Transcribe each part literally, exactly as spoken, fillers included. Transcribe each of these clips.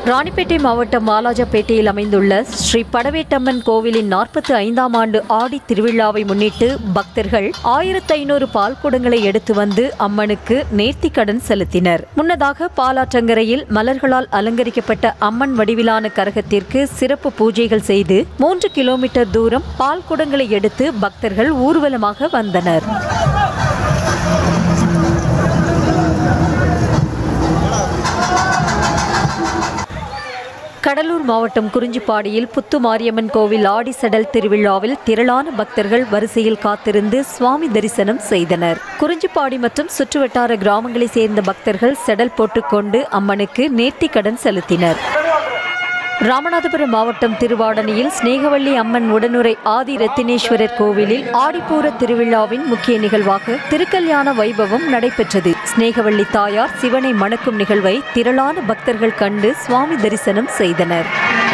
ராணிப்பேட்டை மாவட்டம் வாலாஜாபேட்டையில் அமைந்துள்ள ஸ்ரீ படவேட்டம்மன் கோவிலின் நாற்பத்தி ஐந்தாம் ஆண்டு ஆடி திருவிழாவை முன்னிட்டு பக்தர்கள் ஆயிரத்தி ஐநூறு பால் குடங்களை எடுத்து வந்து அம்மனுக்கு நேர்த்திக்கடன் செலுத்தினர். முன்னதாக பாலாற்றங்கரையில் மலர்களால் அலங்கரிக்கப்பட்ட அம்மன் வடிவிலான கரகத்திற்கு சிறப்பு பூஜைகள் செய்து மூன்று கிலோமீட்டர் தூரம் பால் குடங்களை எடுத்து பக்தர்கள் ஊர்வலமாக வந்தனர். கடலூர் மாவட்டம் குறிஞ்சிப்பாடியில் புத்து மாரியம்மன் கோவில் ஆடி சடல் திருவிழாவில் திரளான பக்தர்கள் வரிசையில் காத்திருந்து சுவாமி தரிசனம் செய்தனர். குறிஞ்சிப்பாடி மற்றும் சுற்றுவட்டார கிராமங்களை சேர்ந்த பக்தர்கள் செடல் போட்டுக்கொண்டு அம்மனுக்கு நேர்த்திக்கடன் செலுத்தினர். ராமநாதபுரம் மாவட்டம் திருவாடனையில் ஸ்நேகவல்லி அம்மன் உடனுரை ஆதி ரத்தினேஸ்வரர் கோவிலில் ஆடிப்பூர திருவிழாவின் முக்கிய நிகழ்வாக திருக்கல்யாண வைபவம் நடைபெற்றது. ஸ்நேகவல்லி தாயார் சிவனை மணக்கும் நிகழ்வை திரளான பக்தர்கள் கண்டு சுவாமி தரிசனம் செய்தனர்.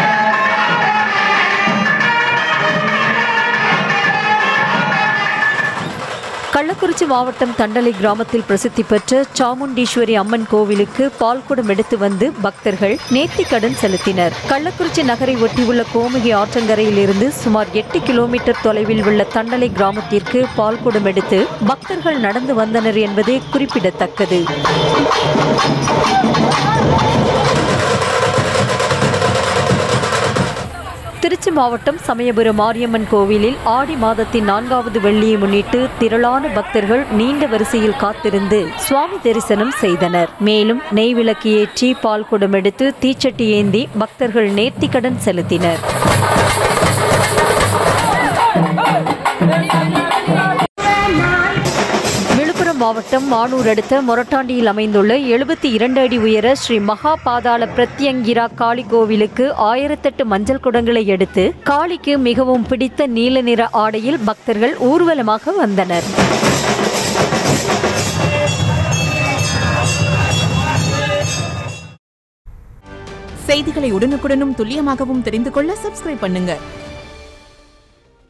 கள்ளக்குறிச்சி மாவட்டம் தண்டலை கிராமத்தில் பிரசித்தி பெற்ற சாமுண்டீஸ்வரி அம்மன் கோவிலுக்கு பால்குடம் எடுத்து வந்து பக்தர்கள் நேர்த்திக்கடன் செலுத்தினர். கள்ளக்குறிச்சி நகரை ஒட்டியுள்ள கோமுகி ஆற்றங்கரையில் இருந்து சுமார் எட்டு கிலோமீட்டர் தொலைவில் உள்ள தண்டலை கிராமத்திற்கு பால்குடம் எடுத்து பக்தர்கள் நடந்து வந்தனர் என்பது குறிப்பிடத்தக்கது. திருச்சி மாவட்டம் சமயபுரம் மாரியம்மன் கோவிலில் ஆடி மாதத்தின் நான்காவது வெள்ளியை முன்னிட்டு திரளான பக்தர்கள் நீண்ட வரிசையில் காத்திருந்து சுவாமி தரிசனம் செய்தனர். மேலும் நெய் விளக்கு ஏற்றி பால் குடம் எடுத்து தீச்சட்டி ஏந்தி பக்தர்கள் நேர்த்திக்கடன் செலுத்தினர். மாவட்டம் மானூர் அடுத்த மொரட்டாண்டியில் அமைந்துள்ள எழுபத்தி இரண்டு அடி உயர ஸ்ரீ மகா பாதாள பிரத்யங்கிரா காளி கோவிலுக்கு ஆயிரத்தெட்டு மஞ்சள் குடங்களை எடுத்து காளிக்கு மிகவும் பிடித்த நீல நிற ஆடையில் பக்தர்கள் ஊர்வலமாக வந்தனர். செய்திகளை உடனுக்குடனும் துல்லியமாகவும் தெரிந்து கொள்ள சப்ஸ்கிரைப் பண்ணுங்க.